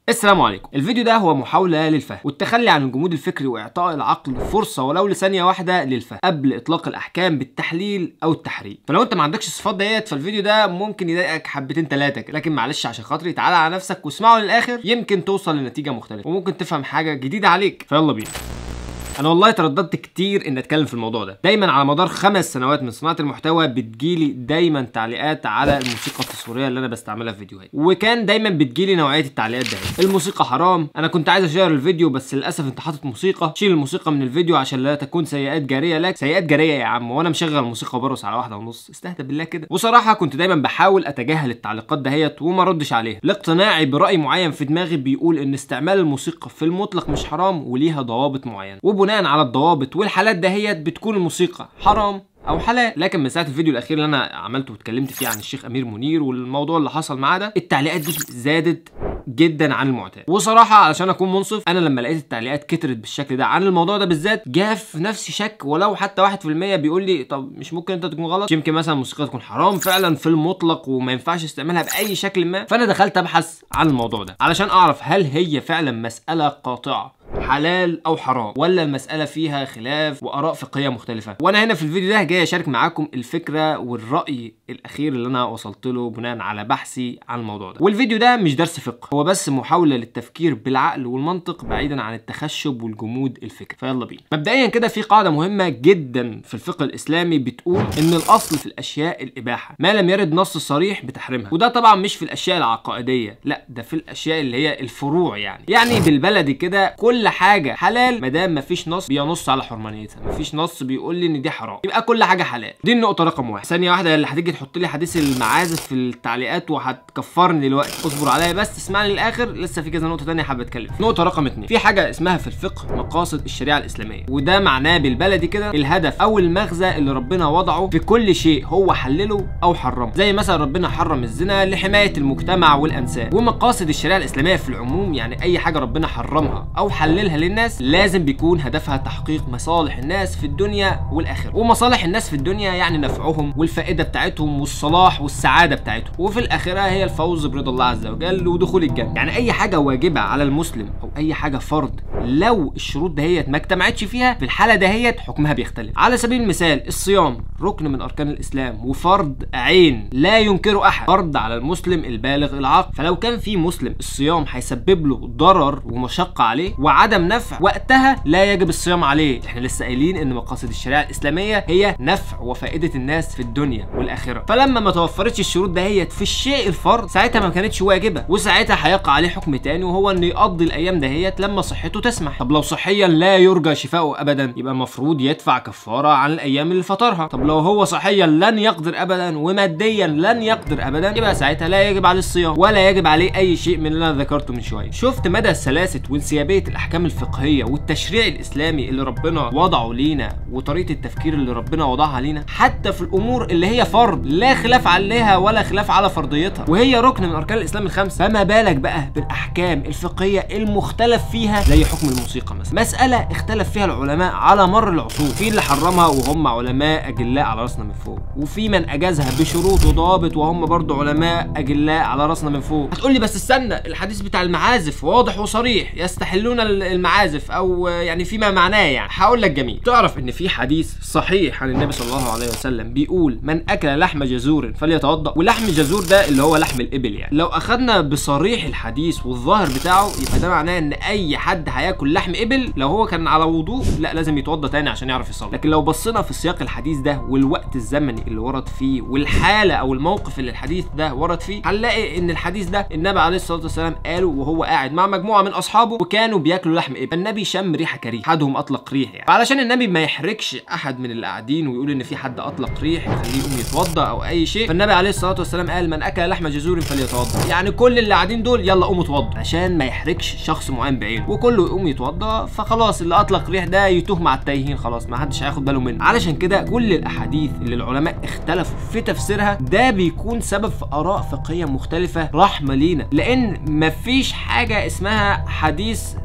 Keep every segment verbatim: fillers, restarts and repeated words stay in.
السلام عليكم. الفيديو ده هو محاولة للفهم والتخلي عن الجمود الفكري واعطاء العقل فرصة ولو لثانية واحدة للفهم قبل اطلاق الاحكام بالتحليل او التحريم. فلو انت ما عندكش الصفات ديت فالفيديو ده ممكن يضايقك حبتين ثلاثة، لكن معلش عشان خاطري تعالى على نفسك واسمعه للاخر، يمكن توصل لنتيجة مختلفة وممكن تفهم حاجة جديدة عليك. فيلا بينا. انا والله ترددت كتير ان اتكلم في الموضوع ده. دايما على مدار خمس سنوات من صناعه المحتوى بتجيلي دايما تعليقات على الموسيقى التصويريه اللي انا بستعملها في فيديوهاتي، وكان دايما بتجيلي نوعيه التعليقات ده: الموسيقى حرام، انا كنت عايز اشير الفيديو بس للاسف انت حاطط موسيقى، شيل الموسيقى من الفيديو عشان لا تكون سيئات جاريه لك. سيئات جاريه يا عم، وانا مشغل موسيقى وبرقص على واحده ونص؟ استهدى بالله كده. وصراحه كنت دايما بحاول اتجاهل التعليقات دهيت وما ردش عليها، لاقتناعي براي معين في دماغي بيقول ان استعمال الموسيقى في المطلق مش حرام وليها ضوابط معينه، وبناء على الضوابط والحالات دهيت بتكون الموسيقى حرام او حلال. لكن من ساعه الفيديو الاخير اللي انا عملته واتكلمت فيه عن الشيخ امير منير والموضوع اللي حصل معاه ده، التعليقات دي زادت جدا عن المعتاد. وصراحه علشان اكون منصف، انا لما لقيت التعليقات كترت بالشكل ده عن الموضوع ده بالذات، جاء في نفسي شك ولو حتى واحد في المية بيقول لي طب مش ممكن انت تكون غلط؟ يمكن مثلا الموسيقى تكون حرام فعلا في المطلق وما ينفعش استعمالها باي شكل ما. فانا دخلت ابحث عن الموضوع ده علشان اعرف هل هي فعلا مساله قاطعه حلال او حرام، ولا المساله فيها خلاف واراء فقهيه مختلفه. وانا هنا في الفيديو ده جاي اشارك معاكم الفكره والراي الاخير اللي انا وصلت له بناء على بحثي عن الموضوع ده. والفيديو ده مش درس فقه، هو بس محاوله للتفكير بالعقل والمنطق بعيدا عن التخشب والجمود الفكري. فيلا بينا. مبدئيا كده في قاعده مهمه جدا في الفقه الاسلامي بتقول ان الاصل في الاشياء الاباحه ما لم يرد نص صريح بتحريمها. وده طبعا مش في الاشياء العقائديه، لا ده في الاشياء اللي هي الفروع. يعني يعني بالبلدي كده كل حاجه حلال ما دام مفيش نص بينص على حرمانيتها، مفيش نص بيقول لي ان دي حرام، يبقى كل حاجه حلال. دي النقطه رقم واحد. ثانيه واحده اللي هتيجي تحط لي حديث المعازف في التعليقات وهتكفرني دلوقتي، اصبر عليا بس اسمعني للاخر، لسه في كذا نقطه ثانيه حابب اتكلم. نقطه رقم اتنين، في حاجه اسمها في الفقه مقاصد الشريعه الاسلاميه، وده معناه بالبلدي كده الهدف او المغزى اللي ربنا وضعه في كل شيء هو حلله او حرمه. زي مثلا ربنا حرم الزنا لحمايه المجتمع والانساب. ومقاصد الشريعه الاسلاميه في العموم يعني اي حاجه ربنا حرمها او حللها للناس لازم بيكون هدفها تحقيق مصالح الناس في الدنيا والاخره. ومصالح الناس في الدنيا يعني نفعهم والفائده بتاعتهم والصلاح والسعاده بتاعتهم، وفي الاخره هي الفوز برضا الله عز وجل ودخول الجنه. يعني اي حاجه واجبه على المسلم او اي حاجه فرض لو الشروط دهيت ما اجتمعتش فيها، في الحاله دهيت حكمها بيختلف. على سبيل المثال الصيام ركن من اركان الاسلام وفرض عين لا ينكره احد، فرض على المسلم البالغ العاقل. فلو كان في مسلم الصيام هيسبب له ضرر ومشقه عليه وعدم نفع، وقتها لا يجب الصيام عليه. احنا لسه قايلين ان مقاصد الشريعه الاسلاميه هي نفع وفائده الناس في الدنيا والاخره. فلما ما توفرتش الشروط دهيت في الشيء الفرض، ساعتها ما كانتش واجبه، وساعتها هيقع عليه حكم تاني وهو انه يقضي الايام دهيت لما صحته تسمح. طب لو صحيا لا يرجى شفاؤه ابدا، يبقى المفروض يدفع كفاره عن الايام اللي فطرها. طب لو هو صحيا لن يقدر ابدا وماديا لن يقدر ابدا، يبقى ساعتها لا يجب عليه الصيام ولا يجب عليه اي شيء من اللي انا ذكرته من شويه. شفت مدى سلاسه وانسيابيه الاحكام الفقهيه والتشريع الاسلامي اللي ربنا وضعه لينا وطريقه التفكير اللي ربنا وضعها لينا، حتى في الامور اللي هي فرض لا خلاف عليها ولا خلاف على فرضيتها وهي ركن من اركان الاسلام الخمسه. فما بالك بقى بالاحكام الفقهيه المختلف فيها زي حكم الموسيقى مثلا، مساله اختلف فيها العلماء على مر العصور، في اللي حرمها وهم علماء اجلاء على راسنا من فوق، وفي من اجازها بشروط وضوابط وهم برضو علماء اجلاء على راسنا من فوق. هتقول لي بس استنى، الحديث بتاع المعازف واضح وصريح، يستحلون المعازف او يعني فيما معناه. يعني هقول لك جميل، تعرف ان في حديث صحيح عن النبي صلى الله عليه وسلم بيقول من اكل لحم جزور فليتوضا. ولحم الجزور ده اللي هو لحم الابل. يعني لو اخذنا بصريح الحديث والظاهر بتاعه، يبقى ده معناه ان اي حد هياكل لحم ابل لو هو كان على وضوء لا لازم يتوضا تاني عشان يعرف يصلي. لكن لو بصينا في سياق الحديث ده والوقت الزمني اللي ورد فيه والحاله او الموقف اللي الحديث ده ورد فيه، هنلاقي ان الحديث ده النبي عليه الصلاه والسلام قاله وهو قاعد مع مجموعه من اصحابه وكانوا بياكلوا لحم ابل. النبي شم ريحه كريهه، احدهم اطلق ريح. يعني فعلشان النبي ما يحرجش احد من اللي قاعدين ويقول ان في حد اطلق ريح يخليه يقوم يتوضا او اي شيء، فالنبي عليه الصلاه والسلام قال من اكل لحم جزور فليتوضا. يعني كل اللي قاعدين دول يلا قوموا اتوضوا، عشان ما يحرجش شخص معين بعينه وكله يقوم يتوضا، فخلاص اللي اطلق ريح ده يتوه مع التايهين، خلاص ما حدش هياخد باله منه. علشان كده كل الاحاديث اللي العلماء اختلفوا في تفسيرها ده بيكون سبب في اراء فقهيه مختلفه رحمه لينا، لان مفيش حاجه اسمها حديث لازم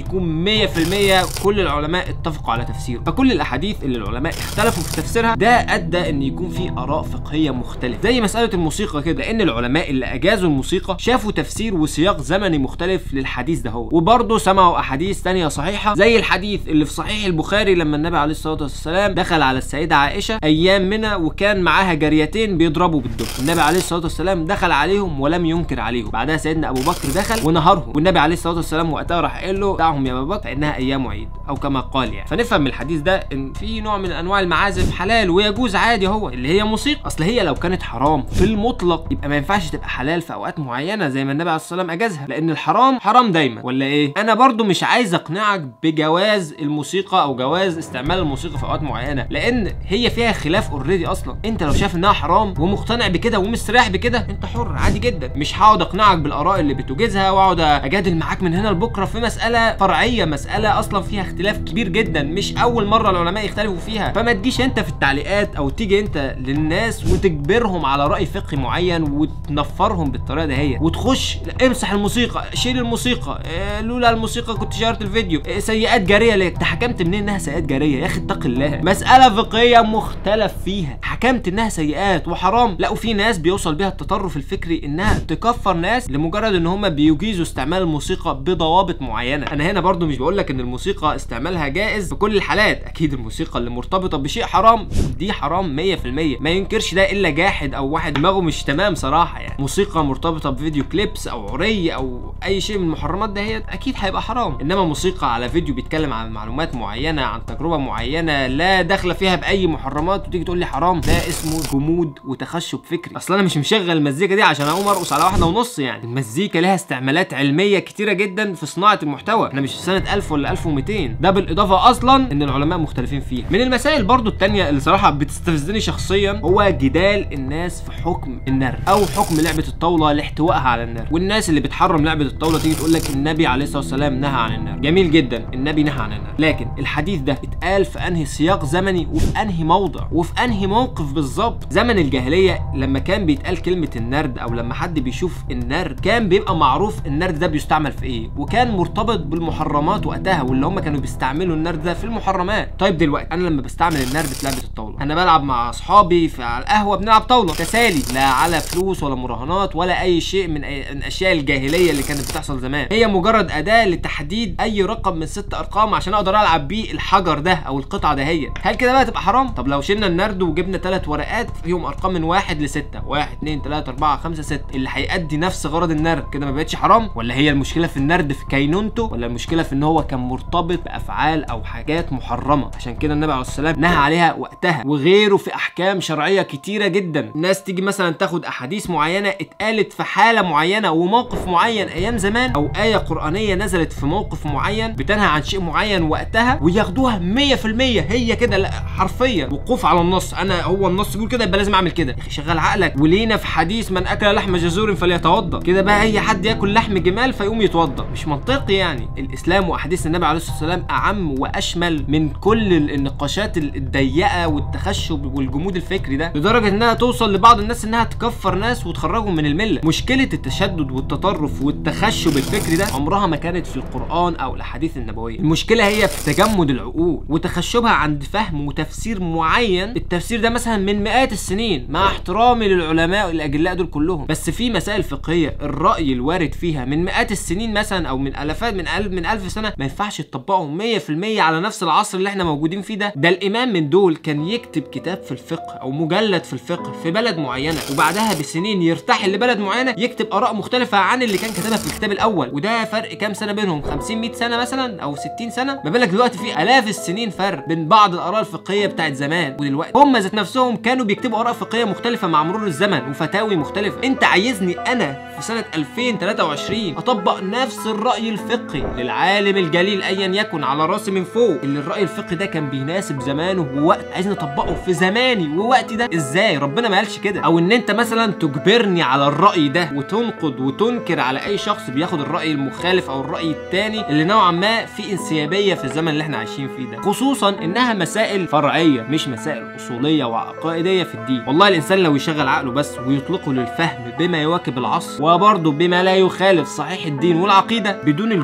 يكون مية في المية كل العلماء اتفقوا على تفسيره. فكل الاحاديث اللي العلماء اختلفوا في تفسيرها ده ادى ان يكون في اراء فقهيه مختلفه، زي مساله الموسيقى كده، لان العلماء اللي اجازوا الموسيقى شافوا تفسير وسياق زمني مختلف للحديث ده هو، وبرضه سمعوا احاديث ثانيه صحيحه زي الحديث اللي في صحيح البخاري لما النبي عليه الصلاه والسلام دخل على السيده عائشه ايام منى وكان معاها جاريتين بيضربوا بالدف. النبي عليه الصلاه والسلام دخل عليهم ولم ينكر عليهم. بعدها سيدنا ابو بكر دخل ونهرهم، والنبي عليه الصلاه والسلام وقتها راح قال له دعهم يا ابو بكر فانها ايام عيد، او كما قال يعني. فنفهم من الحديث ده ان في نوع من انواع المعازف حلال ويجوز عادي، هو اللي هي موسيقى. اصل هي لو كانت حرام في المطلق يبقى ما ينفعش تبقى حلال في اوقات معينه زي ما النبي عليه الصلاه والسلام اجازها، لان الحرام حرام دايما، ولا ايه؟ انا برضو مش عايز اقنعك بجواز الموسيقى او جواز استعمال الموسيقى في اوقات معينه، لان هي فيها خلاف اوريدي اصلا. انت لو شايف انها حرام ومقتنع بكده ومستريح بكده انت حر عادي جدا. مش هقعد اقنعك بالاراء اللي بتوجزها واقعد اجادل معاك من هنا لبكره في مساله فرعيه، مساله اصلا فيها اختلاف كبير جدا، مش اول مره العلماء يختلفوا فيها. فما تجيش انت في التعليقات او تيجي انت للناس وتجبرهم على راي فقهي معين وتنفرهم بالطريقه دهيت، وتخش امسح الموسيقى، شيل الموسيقى، إيه لولا الموسيقى كنت شهرت الفيديو، إيه سيئات جاريه ليه؟ انت حكمت منين انها سيئات جاريه؟ يا اخي اتق الله، مساله فقهيه مختلف فيها، حكمت انها سيئات وحرام. لا، وفي ناس بيوصل بيها التطرف الفكري انها تكفر ناس لمجرد ان هم بيجيزوا استعمال الموسيقى بضوابط معينه. انا هنا برضو مش بقول لك ان الموسيقى استعمالها جائز في كل الحالات، اكيد الموسيقى اللي مرتبطه بشيء حرام دي حرام مية في المية، ما ينكرش ده الا جاحد او واحد دماغه مش تمام صراحه. يعني موسيقى مرتبطه بفيديو كليبس او عري او اي شيء من المحرمات دهيت اكيد هيبقى حرام، انما موسيقى على فيديو بيتكلم عن معلومات معينه، عن تجربه معينه لا داخله فيها باي محرمات وتيجي تقول لي حرام، ده اسمه جمود وتخشب فكري. اصل انا مش مشغل المزيكا دي عشان اقوم ارقص على واحده ونص. يعني المزيكا لها استعمالات علميه كتيره جدا في صناعه المحتوى، احنا مش في سنه ألف ولا ألف ومئتين، ده بالاضافه اصلا ان العلماء مختلفين فيها. من المسائل برضو التانية اللي صراحه بتستفزني شخصيا هو جدال الناس في حكم النرد او حكم لعبه الطاوله لاحتوائها على النرد، والناس اللي بتحرم لعبه الطاوله تيجي تقول لك النبي عليه الصلاه والسلام نهى عن النرد. جميل جدا، النبي نهى عن النرد، لكن الحديث ده اتقال في انهي سياق زمني وفي انهي موضع وفي انهي موقف بالظبط؟ زمن الجاهليه لما كان بيتقال كلمه النرد او لما حد بيشوف النرد كان بيبقى معروف النرد ده بيستعمل في ايه، وكان مرتبط بالمحرمات وقتها، واللي هم كانوا بيستعملوا النرد ده في المحرمات. طيب دلوقتي انا لما بستعمل النرد في لعبه الطاوله، انا بلعب مع اصحابي في على القهوه بنلعب طاوله تسالي، لا على فلوس ولا مراهنات ولا اي شيء من, أي... من اشياء الجاهليه اللي كانت بتحصل زمان، هي مجرد اداه لتحديد اي رقم من ست ارقام عشان اقدر العب بيه الحجر ده او القطعه دهيت. هل كده بقى تبقى حرام؟ طب لو شلنا النرد وجبنا ثلاث ورقات فيهم ارقام من واحد لستة، واحد اتنين تلاته اربعه خمسه سته، اللي هيأدي نفس غرض النرد، كده ما بقتش حرام؟ ولا هي المشكله في النرد في كينونته، ولا المشكله في ان هو كان مرتبط بافعال او حاجات محرمه؟ عشان كده النبي عليه الصلاه والسلام نهى عليها وقتها، وغيره في احكام شرعيه كتيره جدا. الناس تيجي مثلا تاخد احاديث معينه اتقالت في حاله معينه وموقف معين ايام زمان، او ايه قرانيه نزلت في موقف معين بتنهى عن شيء معين وقتها، وياخدوها مية في المية هي كده، لا حرفيا وقوف على النص، انا هو النص بيقول كده يبقى لازم اعمل كده. يا اخي شغل عقلك. ولينا في حديث من اكل لحم جزور فليتوضا، كده بقى اي حد ياكل لحم جمال فيقوم يتوضا؟ مش منطقي. يعني الاسلام واحاديث النبي عليه الصلاه والسلام اعم واشمل من كل النقاشات الضيقه والتخشب والجمود الفكري ده، لدرجه انها توصل لبعض الناس انها تكفر ناس وتخرجهم من المله. مشكله التشدد والتطرف والتخشب الفكري ده عمرها ما كانت في القران او الاحاديث النبويه، المشكله هي في تجمد العقول وتخشبها عند فهم وتفسير معين. التفسير ده مثلا من مئات السنين، مع احترامي للعلماء الاجلاء دول كلهم، بس في مسائل فقهيه الراي الوارد فيها من مئات السنين مثلا او من الافات من الف من الف سنه ما ينفعش تطبقه مية في المية على نفس العصر اللي احنا موجودين فيه ده. ده الامام من دول كان يكتب كتاب في الفقه او مجلد في الفقه في بلد معينه، وبعدها بسنين يرتحل لبلد معينه يكتب اراء مختلفه عن اللي كان كتبها في الكتاب الاول، وده فرق كام سنه بينهم؟ خمسين مية سنه مثلا او ستين سنه، ما بالك دلوقتي في الاف السنين فرق بين بعض الاراء الفقهيه بتاعت زمان ودلوقتي. هم ذات نفسهم كانوا بيكتبوا اراء فقهيه مختلفه مع مرور الزمن وفتاوي مختلفه. انت عايزني انا في سنه ألفين وتلاته وعشرين اطبق نفس الراي الفقهي للعالم الجليل ايا يكن على راسي من فوق، اللي الراي الفقهي ده كان بيناسب زمانه ووقت، عايزني اطبقه في زماني ووقتي ده؟ ازاي؟ ربنا ما قالش كده. او ان انت مثلا تجبرني على الراي ده وتنقد وتنكر على اي شخص بياخد الراي المخالف او الراي الثاني اللي نوعا ما في انسيابيه في الزمن اللي احنا عايشين فيه ده، خصوصا انها مسائل فرعيه مش مسائل اصوليه وعقائديه في الدين. والله الانسان لو يشغل عقله بس ويطلقه للفهم بما يواكب العصر وبرضه بما لا يخالف صحيح الدين والعقيده بدون الجمود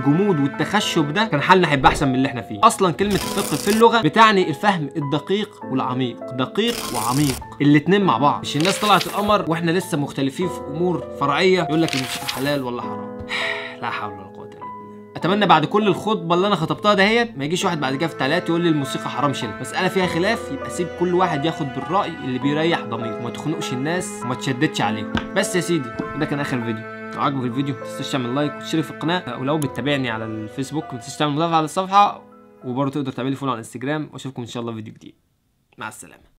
والتخشب ده كان حالنا هيبقى احسن من اللي احنا فيه. اصلا كلمه الفقه في اللغه بتعني الفهم الدقيق والعميق، دقيق وعميق الاتنين مع بعض. مش الناس طلعت القمر واحنا لسه مختلفين في امور فرعيه يقول لك الموسيقى حلال ولا حرام. لا حول ولا قوه الا بالله. اتمنى بعد كل الخطبه اللي انا خطبتها دهيت ما يجيش واحد بعد كده في تعليقات يقول لي الموسيقى حرام شيلها. مساله فيها خلاف يبقى سيب كل واحد ياخد بالراي اللي بيريح ضميره، وما تخنقش الناس وما تشددش عليهم. بس يا سيدي ده كان اخر فيديو. لو عجبك الفيديو متنساش تعمل لايك وتشترك في القناه، ولو بتتابعني على الفيسبوك متنساش تعمل متابعه على الصفحه، وبرضه تقدر تعمل لي فولو على الانستجرام، واشوفكم ان شاء الله في فيديو جديد. مع السلامه.